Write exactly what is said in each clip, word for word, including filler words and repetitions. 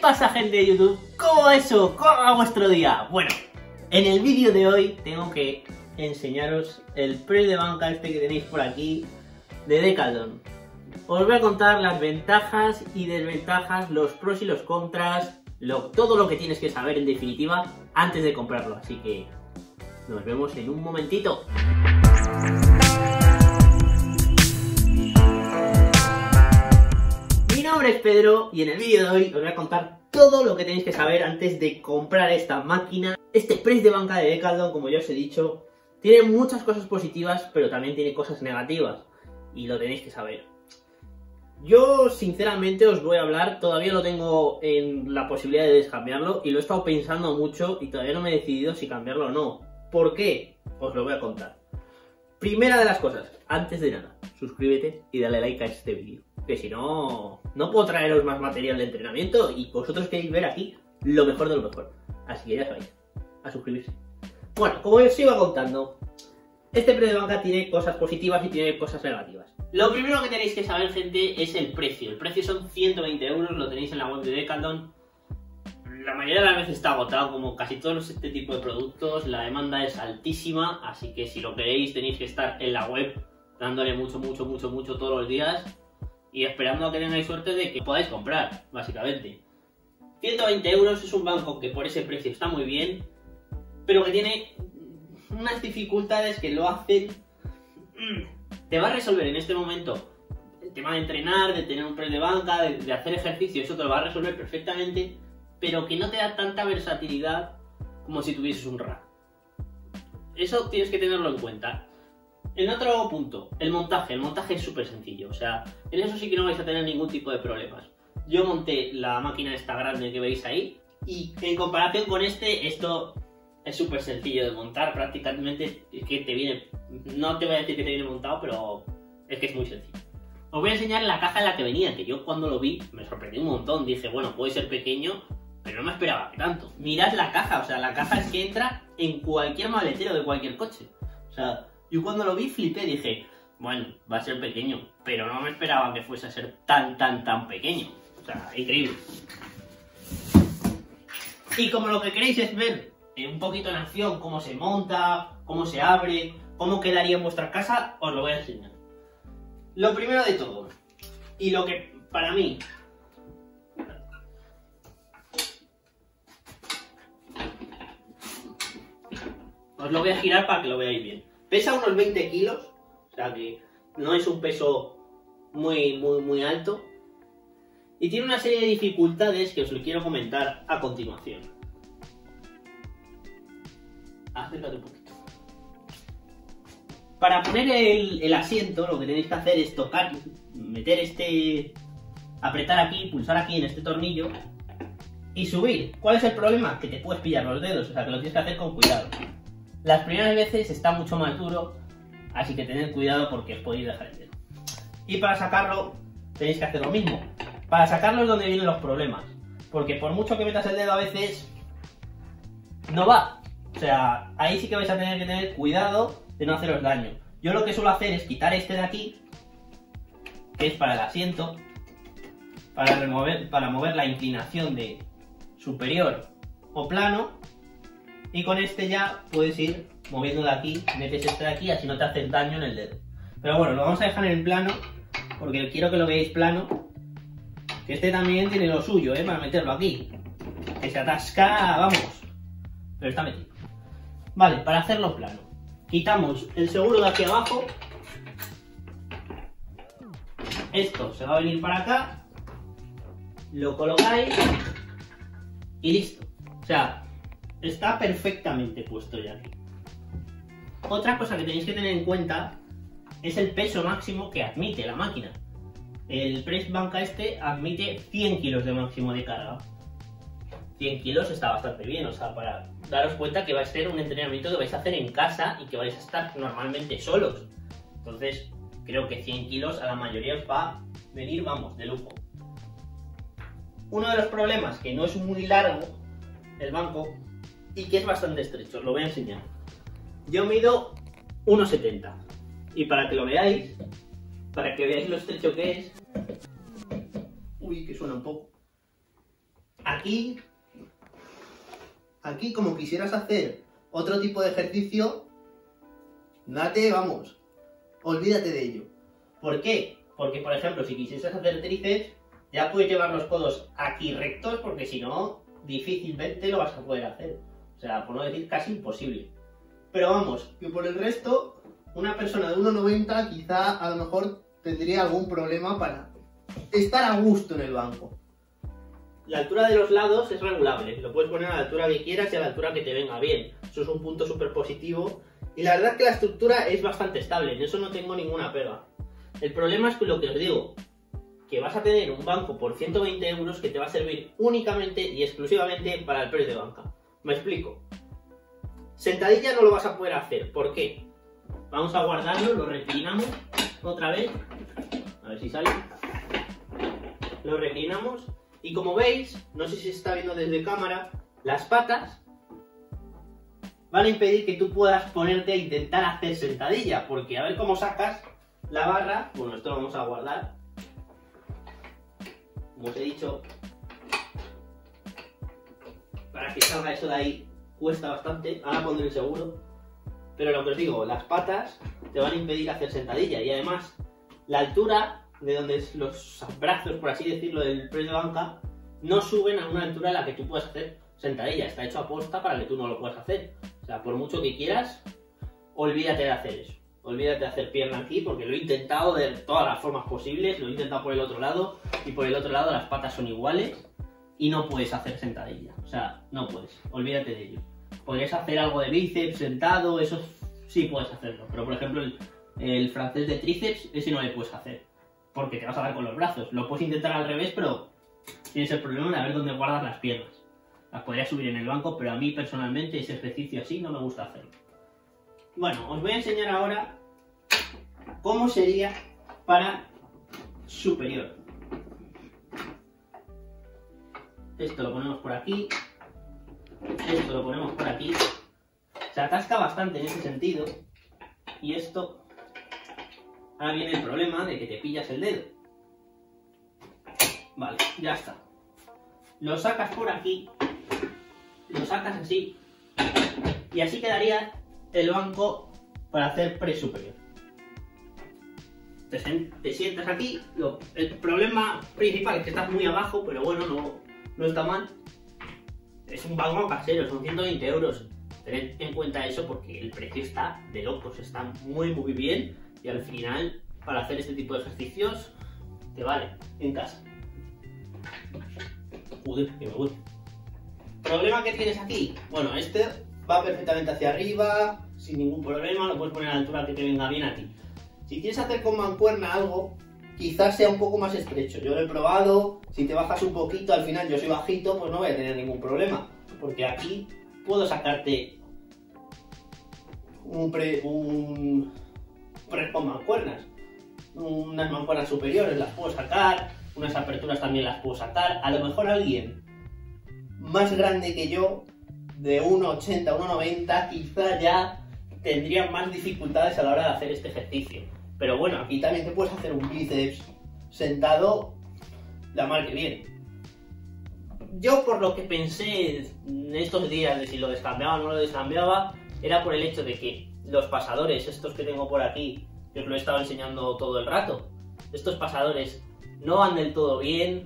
pasa, gente de YouTube? ¿Cómo eso? ¿Cómo va vuestro día? Bueno, en el vídeo de hoy tengo que enseñaros el press de banca este que tenéis por aquí de Decathlon. Os voy a contar las ventajas y desventajas, los pros y los contras, lo, todo lo que tienes que saber en definitiva antes de comprarlo. Así que nos vemos en un momentito. Mi nombre es Pedro y en el vídeo de hoy os voy a contar todo lo que tenéis que saber antes de comprar esta máquina. Este press de banca de Decathlon, como ya os he dicho, tiene muchas cosas positivas, pero también tiene cosas negativas y lo tenéis que saber. Yo sinceramente os voy a hablar, todavía lo tengo en la posibilidad de descambiarlo y lo he estado pensando mucho y todavía no me he decidido si cambiarlo o no. ¿Por qué? Os lo voy a contar. Primera de las cosas, antes de nada, suscríbete y dale like a este vídeo, que si no, no puedo traeros más material de entrenamiento y vosotros queréis ver aquí lo mejor de lo mejor. Así que ya sabéis, a suscribirse. Bueno, como os iba contando, este press de banca tiene cosas positivas y tiene cosas negativas. Lo primero que tenéis que saber, gente, es el precio. El precio son ciento veinte euros, lo tenéis en la web de Decathlon. La mayoría de las veces está agotado, como casi todos este tipo de productos. La demanda es altísima, así que si lo queréis tenéis que estar en la web dándole mucho, mucho, mucho, mucho todos los días y esperando a que tengáis suerte de que podáis comprar, básicamente. ciento veinte euros es un banco que por ese precio está muy bien, pero que tiene unas dificultades que lo hacen... Te va a resolver en este momento el tema de entrenar, de tener un press de banca, de, de hacer ejercicio, eso te lo va a resolver perfectamente, pero que no te da tanta versatilidad como si tuvieses un rack. Eso tienes que tenerlo en cuenta. En otro punto, el montaje. El montaje es súper sencillo, o sea, en eso sí que no vais a tener ningún tipo de problemas. Yo monté la máquina esta grande que veis ahí y en comparación con este, esto es súper sencillo de montar, prácticamente es que te viene, no te voy a decir que te viene montado, pero es que es muy sencillo. Os voy a enseñar la caja en la que venía, que yo cuando lo vi me sorprendí un montón, dije, bueno, puede ser pequeño, pero no me esperaba que tanto. Mirad la caja, o sea, la caja es que entra en cualquier maletero de cualquier coche. O sea, yo cuando lo vi flipé, dije, bueno, va a ser pequeño, pero no me esperaba que fuese a ser tan, tan, tan pequeño. O sea, increíble. Y como lo que queréis es ver un poquito en acción cómo se monta, cómo se abre, cómo quedaría en vuestra casa, os lo voy a enseñar. Lo primero de todo, y lo que para mí... Os lo voy a girar para que lo veáis bien. Pesa unos veinte kilos, o sea que no es un peso muy, muy, muy alto. Y tiene una serie de dificultades que os lo quiero comentar a continuación. Acércate un poquito. Para poner el, el asiento, lo que tenéis que hacer es tocar, meter este... apretar aquí, pulsar aquí en este tornillo y subir. ¿Cuál es el problema? Que te puedes pillar los dedos, o sea que lo tienes que hacer con cuidado. Las primeras veces está mucho más duro, así que tened cuidado porque os podéis dejar el dedo. Y para sacarlo tenéis que hacer lo mismo. Para sacarlo es donde vienen los problemas, porque por mucho que metas el dedo a veces no va. O sea, ahí sí que vais a tener que tener cuidado de no haceros daño. Yo lo que suelo hacer es quitar este de aquí, que es para el asiento, para remover, para mover la inclinación de superior o plano, y con este ya puedes ir moviendo de aquí, metes este de aquí, así no te haces daño en el dedo. Pero bueno, lo vamos a dejar en el plano, porque quiero que lo veáis plano, que este también tiene lo suyo, ¿eh? Para meterlo aquí, que se atasca, vamos, pero está metido. Vale, para hacerlo plano, quitamos el seguro de aquí abajo, esto se va a venir para acá, lo colocáis y listo. O sea, está perfectamente puesto ya aquí. Otra cosa que tenéis que tener en cuenta es el peso máximo que admite la máquina. El press banca este admite cien kilos de máximo de carga. cien kilos está bastante bien, o sea, para daros cuenta que va a ser un entrenamiento que vais a hacer en casa y que vais a estar normalmente solos. Entonces, creo que cien kilos a la mayoría os va a venir, vamos, de lujo. Uno de los problemas, que no es muy largo el banco y que es bastante estrecho, os lo voy a enseñar. Yo mido uno setenta y para que lo veáis, para que veáis lo estrecho que es, uy, que suena un poco, aquí, aquí como quisieras hacer otro tipo de ejercicio, date, vamos, olvídate de ello. ¿Por qué? Porque, por ejemplo, si quisieras hacer tríceps, ya puedes llevar los codos aquí rectos, porque si no, difícilmente lo vas a poder hacer. O sea, por no decir casi imposible. Pero vamos, que por el resto, una persona de uno noventa quizá a lo mejor tendría algún problema para estar a gusto en el banco. La altura de los lados es regulable, lo puedes poner a la altura que quieras y a la altura que te venga bien. Eso es un punto súper positivo. Y la verdad es que la estructura es bastante estable, en eso no tengo ninguna pega. El problema es que lo que os digo, que vas a tener un banco por ciento veinte euros que te va a servir únicamente y exclusivamente para el press de banca. Me explico. Sentadilla no lo vas a poder hacer, ¿por qué? Vamos a guardarlo, lo reclinamos otra vez, a ver si sale. Lo reclinamos y como veis, no sé si se está viendo desde cámara, las patas van a impedir que tú puedas ponerte a intentar hacer sentadilla, porque a ver cómo sacas la barra. Bueno, esto lo vamos a guardar, como os he dicho, para que salga eso de ahí cuesta bastante. Ahora pondré el seguro, pero lo que os digo, las patas te van a impedir hacer sentadilla y además la altura de donde los brazos, por así decirlo, del press de banca no suben a una altura en la que tú puedas hacer sentadilla. Está hecho a posta para que tú no lo puedas hacer. O sea, por mucho que quieras, olvídate de hacer eso. Olvídate de hacer pierna aquí, porque lo he intentado de todas las formas posibles. Lo he intentado por el otro lado y por el otro lado las patas son iguales y no puedes hacer sentadilla. O sea, no puedes. Olvídate de ello. Podrías hacer algo de bíceps sentado, eso sí puedes hacerlo. Pero por ejemplo el, el francés de tríceps, ese no le puedes hacer, porque te vas a dar con los brazos. Lo puedes intentar al revés, pero tienes el problema de ver dónde guardas las piernas. Las podrías subir en el banco, pero a mí personalmente ese ejercicio así no me gusta hacerlo. Bueno, os voy a enseñar ahora cómo sería para superior. Esto lo ponemos por aquí, esto lo ponemos por aquí. Se atasca bastante en ese sentido y esto... Ahora viene el problema de que te pillas el dedo. Vale, ya está. Lo sacas por aquí, lo sacas así, y así quedaría el banco para hacer press superior. Te, te sientas aquí, lo, el problema principal es que estás muy abajo, pero bueno, no, no está mal. Es un banco casero, son ciento veinte euros. Tened en cuenta eso porque el precio está de locos, está muy muy bien. Y al final, para hacer este tipo de ejercicios, te vale en casa. Joder, que me voy. ¿Problema que tienes aquí? Bueno, este va perfectamente hacia arriba, sin ningún problema, lo puedes poner a la altura que te venga bien a ti. Si quieres hacer con mancuerna algo, quizás sea un poco más estrecho. Yo lo he probado, si te bajas un poquito, al final yo soy bajito, pues no voy a tener ningún problema. Porque aquí puedo sacarte un... Pre, un con mancuernas, unas mancuernas superiores las puedo sacar, unas aperturas también las puedo sacar. A lo mejor alguien más grande que yo, de uno ochenta, uno noventa, quizá ya tendría más dificultades a la hora de hacer este ejercicio. Pero bueno, aquí también te puedes hacer un bíceps sentado la mar que bien. Yo por lo que pensé en estos días de si lo descambiaba o no lo descambiaba, era por el hecho de que los pasadores, estos que tengo por aquí, que os lo he estado enseñando todo el rato, estos pasadores no van del todo bien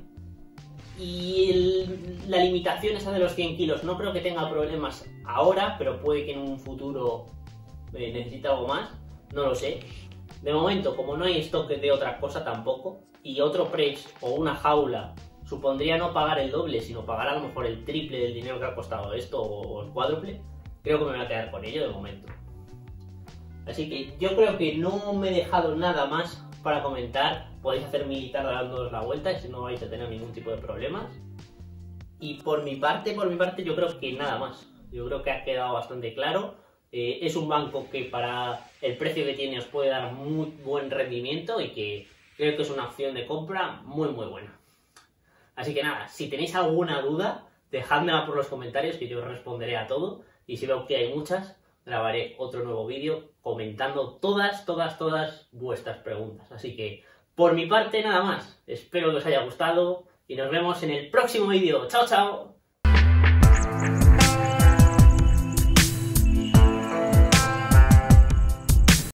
y el, la limitación esa de los cien kilos no creo que tenga problemas ahora, pero puede que en un futuro eh, necesite algo más, no lo sé. De momento, como no hay stock de otra cosa tampoco, y otro press o una jaula supondría no pagar el doble, sino pagar a lo mejor el triple del dinero que ha costado esto o el cuádruple, creo que me voy a quedar con ello de momento. Así que yo creo que no me he dejado nada más para comentar. Podéis hacer militar dándoos la vuelta y si no vais a tener ningún tipo de problemas. Y por mi parte, por mi parte, yo creo que nada más. Yo creo que ha quedado bastante claro. Eh, es un banco que para el precio que tiene os puede dar muy buen rendimiento y que creo que es una opción de compra muy muy buena. Así que nada, si tenéis alguna duda, dejádmela por los comentarios que yo responderé a todo. Y si veo que hay muchas, grabaré otro nuevo vídeo comentando todas, todas, todas vuestras preguntas. Así que, por mi parte, nada más. Espero que os haya gustado y nos vemos en el próximo vídeo. ¡Chao, chao!